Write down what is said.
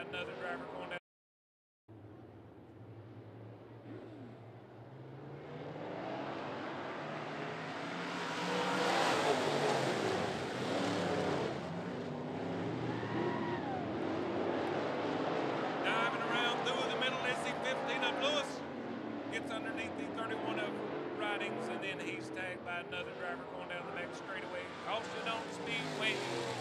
by another driver going down. Diving around through the middle, SC15 up Lewis. Gets underneath the 31 of Ridings, and then he's tagged by another driver going down the next straightaway. Caution on the speedway.